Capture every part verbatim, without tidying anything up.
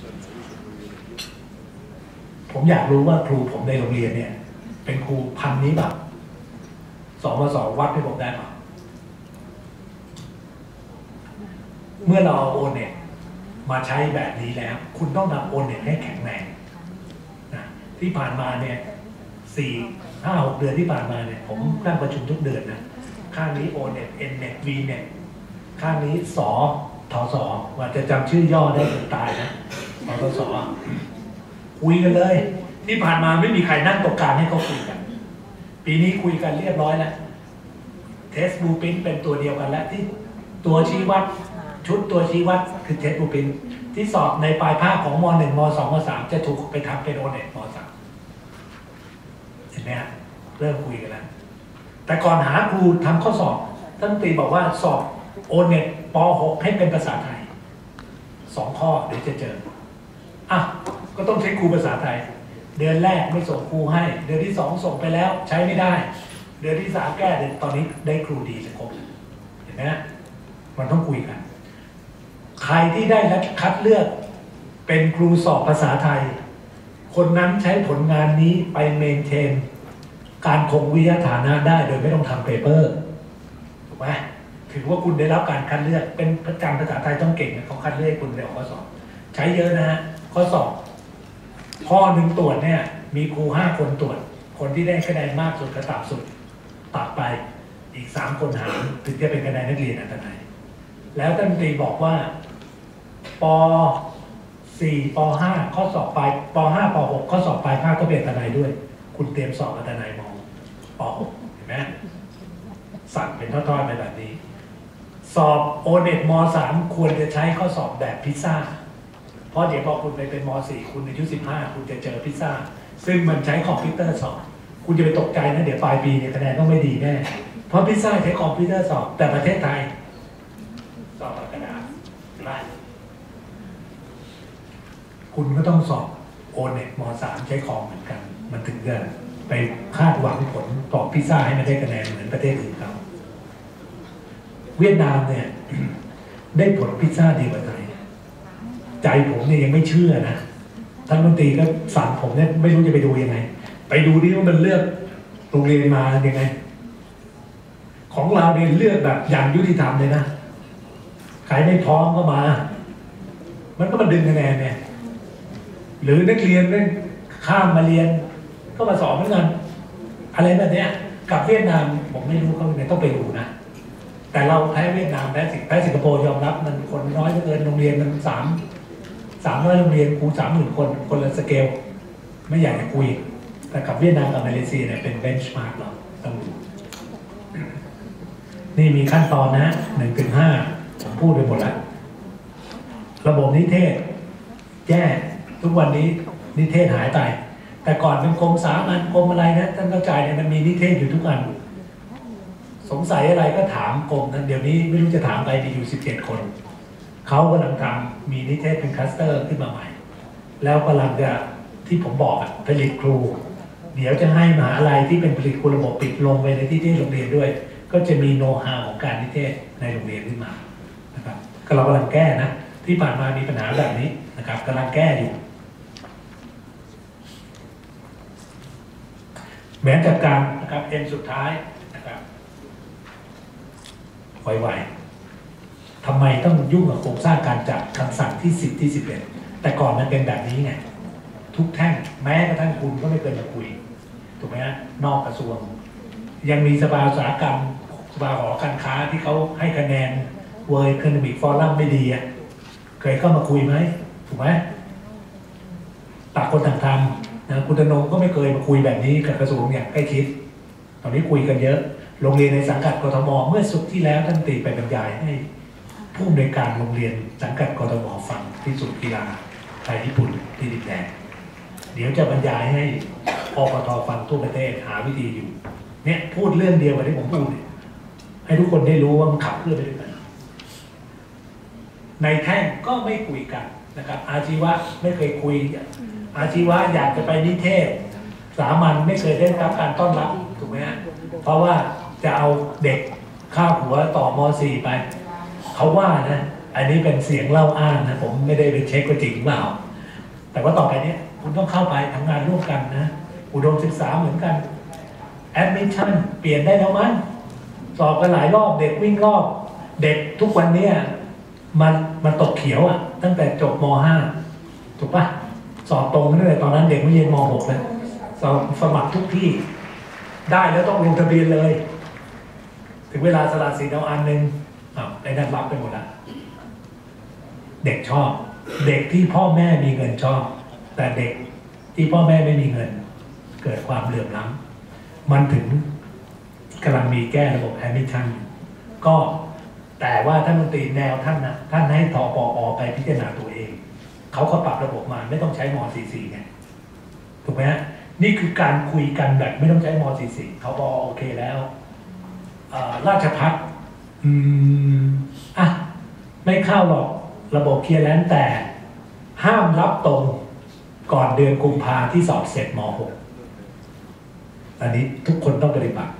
ผมอยากรู้ว่าครูผมในโรงเรียนเนี่ยเป็นครูพันนี้แบบสองมาสองวัดให้ผมได้ป่ะเมื่อเราเอาโอเน็ตมาใช้แบบนี้แล้วคุณต้องทำโอเน็ตให้แข็งแรงนะที่ผ่านมาเนี่ยสี่ห้าหกเดือนที่ผ่านมาเนี่ยผมนั่งประชุมทุกเดือนนะข้างนี้โอเน็ตเอ็นเน็ตวีเน็ตข้างนี้สอทอสอว่าจะจำชื่อย่อได้จนตายนะทอสอคุยกันเลยที่ผ่านมาไม่มีใครนั่งตรงกลางให้เขาคุยกันปีนี้คุยกันเรียบร้อยแล้วเทสบูปินเป็นตัวเดียวกันแล้วที่ตัวชี้วัดชุดตัวชี้วัดคือเทสบูปินที่สอบในปลายภาคของมหนึ่งมสองมสามจะถูกไปทำเป็นโอเน็ตมสามเห็นไหมฮะเริ่มคุยกันแล้วแต่ก่อนหาครูทำข้อสอบท่านตีบอกว่าสอบโอเน็ตป หกให้เป็นภาษาไทยสองข้อเดี๋ยวจะเจออ่ะก็ต้องใช้ครูภาษาไทยเดือนแรกไม่ส่งครูให้เดือนที่สองส่งไปแล้วใช้ไม่ได้เดือนที่สามแก้เดือนตอนนี้ได้ครูดีจะครบเห็นไหมมันต้องคุยกันใครที่ได้คัดเลือกเป็นครูสอบภาษาไทยคนนั้นใช้ผลงานนี้ไปเมนเทนการคงวิทยาฐานะได้โดยไม่ต้องทำเปเปอร์ถูกไหมถือว่าคุณได้รับการคัดเลือกเป็นประจำภาษาไทยต้องเก่งเขาคัดเลือกคุณเดี๋ยวข้อสอบใช้เยอะนะฮะข้อสอบข้อหนึ่งตรวจเนี่ยมีครูห้าคนตรวจคนที่ได้คะแนนมากสุดกระตับสุดตัดไปอีกสามคนหารถึงจะเป็นคะแนนนักเรียนอัตนัยแล้วท่านตรีบอกว่าป.สี่ป.ห้าข้อสอบปลายป.ห้าป.หกข้อสอบปลายภาคก็เป็นอัตนัยด้วยคุณเตรียมสอบอัตนัยมองป.หกเห็นไหมสั่งเป็นทอดๆไปแบบนี้สอบโอเน็ตม.สามควรจะใช้ข้อสอบแบบพิซซ่าเพราะเดี๋ยวพอคุณไปเป็นม.สี่คุณอายุสิบห้าคุณจะเจอพิซซ่าซึ่งมันใช้คอมพิวเตอร์สอบคุณจะไปตกใจนะเดี๋ยวปลายปีเนี่ยคะแนนต้องไม่ดีแน่เพราะพิซซ่าใช้คอมพิวเตอร์สอบแต่ประเทศไทยสอบกระดาษนะคุณก็ต้องสอบโอเน็ตม.สามใช้คอมเหมือนกันมันถึงจะไปคาดหวังผลตอบพิซซ่าให้มันได้คะแนนเหมือนประเทศอื่นเขาเวียดนามเนี่ย ได้ผลพิซซ่าดีกว่าไทยใจผมเนี่ยยังไม่เชื่อนะท่านมนตรีก็สั่งผมเนี่ยไม่รู้จะไปดูยังไงไปดูดิว่ามันเลือกโรงเรียนมายังไงของเราเนี่ยเลือกแบบอย่างยุติธรรมเลยนะใครไม่พร้อมก็มามันก็มาดึงคะแนนเนี่ยหรือนักเรียนเนี่ยข้ามมาเรียนก็มาสอบเหมือนกันอะไรแบบเนี้ยกับเวียดนามผมไม่รู้เขาเนี่ยต้องไปดูนะแต่เราแพ้เวียดนามแพ้สิแพ้สิงคโปร์ยอมรับมันคนน้อยเหลือเกินโรงเรียนมันสามสามร้อยโรงเรียนครูสามหมื่นคนคนละสเกลไม่อยากจะคุยแต่กับเวียดนามกับมาเลเซียเนี่ยเป็นเบนช์มาร์กเราต้องดูนี่มีขั้นตอนนะหนึ่งถึงห้าผมพูดไปหมดแล้วระบบนิเทศแย่ทุกวันนี้นิเทศหายไปแต่ก่อนเป็นกรมสามัญกรมอะไรนะท่านเข้าใจเนี่ยมันมีนิเทศอยู่ทุกอันสงสัยอะไรก็ถามกรมนั้นเดี๋ยวนี้ไม่รู้จะถามอะไรมีอยู่สิบเจ็ดคนเขากำลังทำมีนิเทศเป็นคลัสเตอร์ขึ้นมาใหม่แล้วกำลังจะที่ผมบอกอ่ะผลิตครูเดี๋ยวจะให้มหาลัยที่เป็นผลิตครูระบบปิดลงไปในที่ที่โรงเรียนด้วยก็จะมีโน้ตฮาวของการนิเทศในโรงเรียนขึ้นมานะครับก็เรากำลังแก้นะที่ผ่านมามีปัญหาแบบนี้นะครับกำลังแก้อยู่แม้จัดการนะครับเอ็นสุดท้ายนะครับไวๆทำไมต้องยุ่งกับโครงสร้างการจัดคำสั่งที่สิบที่สิบเอ็ดแต่ก่อนมันเป็นแบบนี้ไงทุกแท่งแม้กระทั่งคุณก็ไม่เคยมาคุยถูกไหมฮะนอกกระทรวงยังมีสภาอุตสาหกรรมสภาหอการค้าที่เขาให้คะแนน World Economic Forum ไม่ดีอ่ะเคยเข้ามาคุยไหมถูกไหมต่างคนต่างทำนะคุณธนงก็ไม่เคยมาคุยแบบนี้กับกระทรวงอย่างใกล้ชิดตอนนี้คุยกันเยอะโรงเรียนในสังกัดกทมเมื่อสุดที่แล้วท่านตีไปบรรยายให้ผู้อำนวยการโรงเรียนสังกัดกทมฟังที่ศูนย์กีฬาไทยญี่ปุ่นที่ดินแดงเดี๋ยวจะบรรยายให้อปทฟังทั่วประเทศหาวิธีอยู่เนี่ยพูดเรื่องเดียวกับที่ผมพูดให้ทุกคนได้รู้ว่ามันขับเคลื่อนไปด้วยกันในแท่งก็ไม่คุยกันนะครับอาชีวะไม่เคยคุยอาชีวะอยากจะไปนิเทศสามัญไม่เคยได้รับการต้อนรับถูกไหมฮะเพราะว่าจะเอาเด็กข้าหัวต่อม สี่ไปเขาว่านะอันนี้เป็นเสียงเล่าอ้างนะผมไม่ได้ไปเช็คว่าจริงเปล่าแต่ว่าต่อไปเนี้ยคุณต้องเข้าไปทำงานร่วมกันนะอุดมศึกษาเหมือนกันแอดมิชชั่นเปลี่ยนได้แล้วมั้งสอบกันหลายรอบเด็กวิ่งรอบเด็กทุกวันเนี้ยมันมันตกเขียวอ่ะตั้งแต่จบม ห้า ถูกปะสอบตรงตั้งแต่ตอนนั้นเด็กไม่เรียนม หก เลยสอบสมัครทุกที่ได้แล้วต้องลงทะเบียนเลยถึงเวลาสละสิทธิ์เอาอันหนึ่งอ้าวได้นัดรับไปหมดละเด็กชอบเด็กที่พ่อแม่มีเงินชอบแต่เด็กที่พ่อแม่ไม่มีเงินเกิดความเหลื่อมล้ำมันถึงกำลังมีแก้ระบบแอดมิชชั่นก็แต่ว่าท่านรัฐมนตรีแนวท่านนะท่านให้ทปอไปพิจารณาตัวเองเขาก็ปรับระบบมาไม่ต้องใช้ม สี่สิบสี่ ไงถูกไหมฮะนี่คือการคุยกันแบบไม่ต้องใช้ม สี่สิบสี่ ทปอโอเคแล้วราชภัฏอืมอ่ะไม่เข้าหรอกระบบเคลียร์แลนซ์แต่ห้ามรับตรงก่อนเดือนกุมภาที่สอบเสร็จม หก อันนี้ทุกคนต้องปฏิบัติ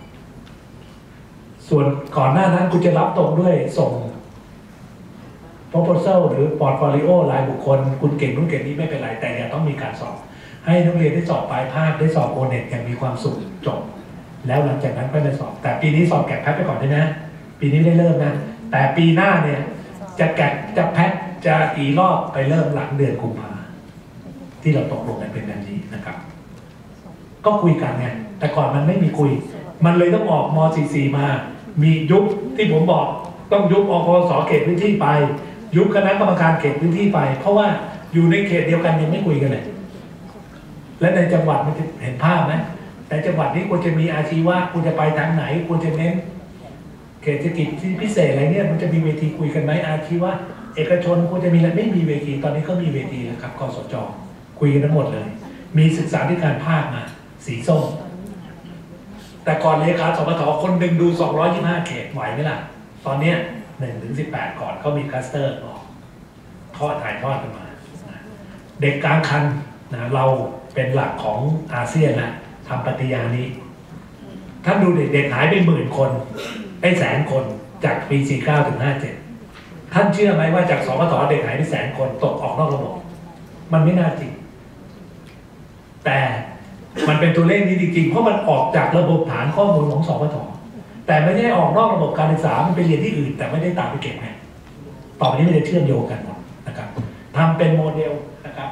ส่วนก่อนหน้านั้นคุณจะรับตรงด้วยส่ง proposal หรือ portfolio รายบุคคลคุณเก่งนู่นเก่งนี้ไม่เป็นไรแต่อย่าต้องมีการสอบให้นักเรียนได้สอบปลายภาคได้สอบโอเน็ตอย่างมีความสุขจบแล้วหลังจากนั้นก็ไปสอบแต่ปีนี้สอบแกะแพทไปก่อนได้นะปีนี้ได้เริ่มนะแต่ปีหน้าเนี่ยจะแกะจะแพทจะกี่รอบไปเริ่มหลังเดือนกุมภาที่เราตกลงกันเป็นแบบนี้นะครับก็คุยกันไงแต่ก่อนมันไม่มีคุยมันเลยต้องออกม สี่สิบสี่ มามียุบที่ผมบอกต้องยุบอคสเขตพื้นที่ไปยุบคณะกรรมการเขตพื้นที่ไปเพราะว่าอยู่ในเขตเดียวกันยังไม่คุยกันเลยและในจังหวัดมันจะเห็นภาพไหมแต่จังหวัดนี้ควรจะมีอาชีวะควรจะไปทางไหนควรจะเน้นเขตเศรษฐกิจที่พิเศษอะไรเนี่ยมันจะมีเวทีคุยกันไหมอาชีวะเอกชนควรจะมีอะไรไม่มีเวทีตอนนี้ก็มีเวทีแล้วครับกสจคุยกันทั้งหมดเลยมีศึกษาธิการภาคมาสีส้มแต่ก่อนเลขาสปทคนหนึ่งดูสองร้อยยี่สิบห้าเขตไหวไหมล่ะตอนเนี้ยหนึ่งถึงสิบแปดก่อนเขามีคลัสเตอร์ออกทอดถ่ายทอดกันมาเด็กกลางคันนะเราเป็นหลักของอาเซียนนะทำปฏิญาณนี้ท่านดูเด็กๆหายไปหมื่นคนได้แสนคนจากปีสี่สิบเก้าถึงห้าสิบเจ็ดท่านเชื่อไหมว่าจากสปทเด็กหายไปแสนคนตกออกนอกระบบมันไม่น่าจริงแต่มันเป็นตัวเลขนี้จริงๆเพราะมันออกจากระบบฐานข้อมูลของสปทแต่ไม่ได้ออกนอกระบบการศึกษามันไปเรียนที่อื่นแต่ไม่ได้ตามไปเก็บไงต่อไปนี้ไม่ได้เชื่อมโยงกันนะครับทำเป็นโมเดลนะครับ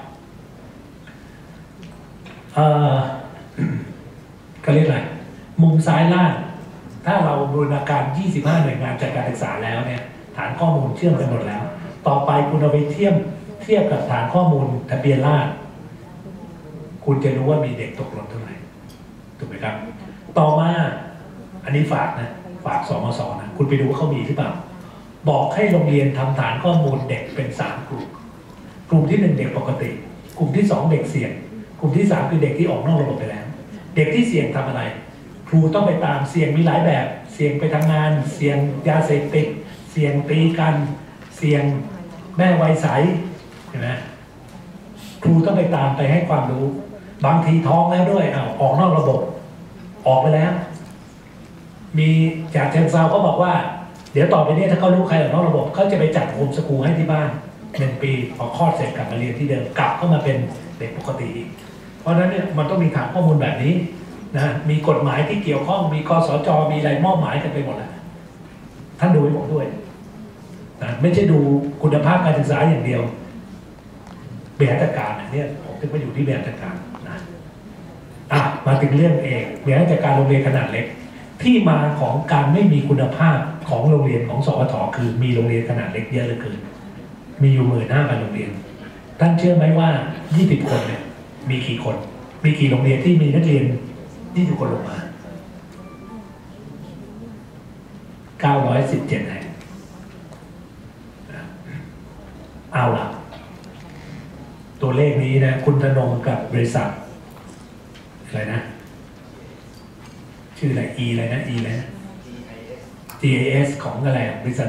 เอ่อเขาเรียกอะไรมุมซ้ายล่างถ้าเราบูรณาการยี่สิบห้าหน่วยงานจัดการศึกษาแล้วเนี่ยฐานข้อมูลเชื่อมกันหมดแล้วต่อไปคุณเอาไปเทียบเทียบกับฐานข้อมูลทะเบียนราษฎร์คุณจะรู้ว่ามีเด็กตกหล่นเท่าไหร่ถูกไหมครับต่อมาอันนี้ฝากนะฝากสมศนะคุณไปดูว่าเขามีหรือเปล่าบอกให้โรงเรียนทำฐานข้อมูลเด็กเป็นสามกลุ่มกลุ่มที่หนึ่งเด็กปกติกลุ่มที่สองเด็กเสี่ยงกลุ่มที่สามคือเด็กที่ออกนอกระบบไปแล้วเด็กที่เสี่ยงทำอะไรครูต้องไปตามเสี่ยงมีหลายแบบเสี่ยงไปทำงานเสี่ยงยาเสพติดเสี่ยงตีกันเสี่ยงแม่วัยใสเห็นไหมครูต้องไปตามไปให้ความรู้บางทีท้องแล้วด้วยอ้าวออกนอกระบบออกไปแล้วมีจากเชิงเซาเขาบอกว่าเดี๋ยวต่อไปนี้ถ้าเขารู้ใครออกนอกระบบเขาจะไปจัดโฮมสกูลให้ที่บ้านหนึ่งปีพอคลอดเสร็จกลับมาเรียนที่เดิมกลับเข้ามาเป็นเด็กปกติอีกเพราะฉะนั้นเนี่ยมันต้องมีฐานข้อมูลแบบนี้นะมีกฎหมายที่เกี่ยวข้องมีกสจมีอะไรมอบหมายกันไปหมดแล้วท่านดูให้ผมด้วยนะไม่ใช่ดูคุณภาพการศึกษาอย่างเดียวบริหารจัดการเนี่ยผมถึงมาอยู่ที่บริหารจัดการนะอ่ะมาถึงเรื่องเอกบริหารจัดการโรงเรียนขนาดเล็กที่มาของการไม่มีคุณภาพของโรงเรียนของสปทคือมีโรงเรียนขนาดเล็กเยอะเหลือเกินมีอยู่หมื่นห้าพันโรงเรียนท่านเชื่อไหมว่ายี่สิบคนเนี่ยมีกี่คนมีกี่โรงเรียนที่มีนักเรียนยี่สิบคนลงมาเก้าร้อยสิบเจ็ดแห่งเอาล่ะตัวเลขนี้นะคุณธนงกับบริษัทอะไรนะชื่ออะไร E อะไรนะ E อะไรนะ จี ไอ เอส ของอะไรบริษัท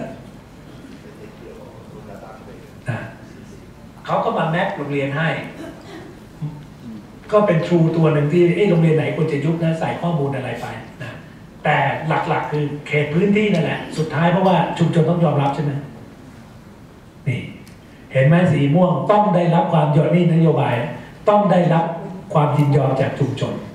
นะเขาก็มาแมปโรงเรียนให้ก็เป็น True ตัวหนึ่งที่เอ๊ะโรงเรียนไหนควรจะยุบนะใส่ข้อมูลอะไรไปนะแต่หลักๆคือเขตพื้นที่นั่นแหละสุดท้ายเพราะว่าชุมชนต้องยอมรับใช่ไหมนี่เห็นไหมสีม่วงต้องได้รับความยอมนี่นโยบายต้องได้รับความยินยอมจากชุมชน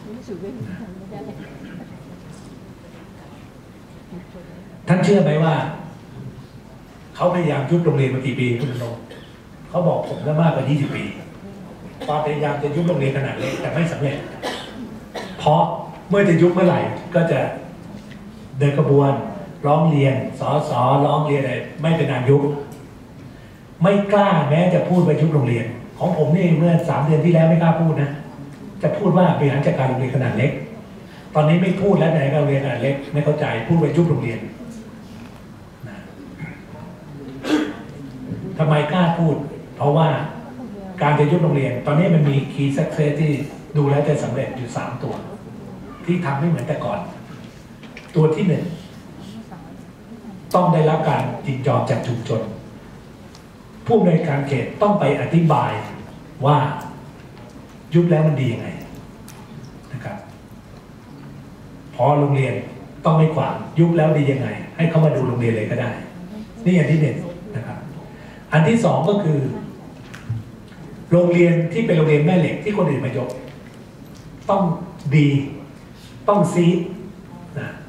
ท่านเชื่อไหมว่าเขาพยายามยุบโรงเรียนมากี่ปีคุณนงเขาบอกผมก็มากกว่ายี่สิบปีความพยายามจะยุบโรงเรียนขนาดเล็กแต่ไม่สำเร็จเพราะเมื่อจะยุบเมื่อไหร่ก็จะเดินกระบวนร้องเรียนสอสอร้องเรียนอะไรไม่เป็นการยุบไม่กล้าแม้จะพูดไปยุบโรงเรียนของผมนี่เมื่อสามเดือนที่แล้วไม่กล้าพูดนะจะพูดว่าบริหารจัดการโรงเรียนขนาดเล็กตอนนี้ไม่พูดแล้วไหนโรงเรียนขนาดเล็กไม่เข้าใจพูดไปยุบโรงเรียนทำไมกล้าพูดเพราะว่าการจะยุบโรงเรียนตอนนี้มันมีคีย์สักเซสที่ดูแล้วจะสำเร็จอยู่สามตัวที่ทำไม่เหมือนแต่ก่อนตัวที่หนึ่งต้องได้รับการยินยอมจากชุมชนผู้อำนวยการเขตต้องไปอธิบายว่ายุบแล้วมันดียังไงนะครับพอโรงเรียนต้องไม่ขวางยุบแล้วดียังไงให้เขามาดูโรงเรียนเลยก็ได้นี่อันที่หนึ่งนะครับอันที่สองก็คือโรงเรียนที่เป็นโรงเรียนแม่เหล็กที่คนอื่นมายกต้องดีต้องซีดนะ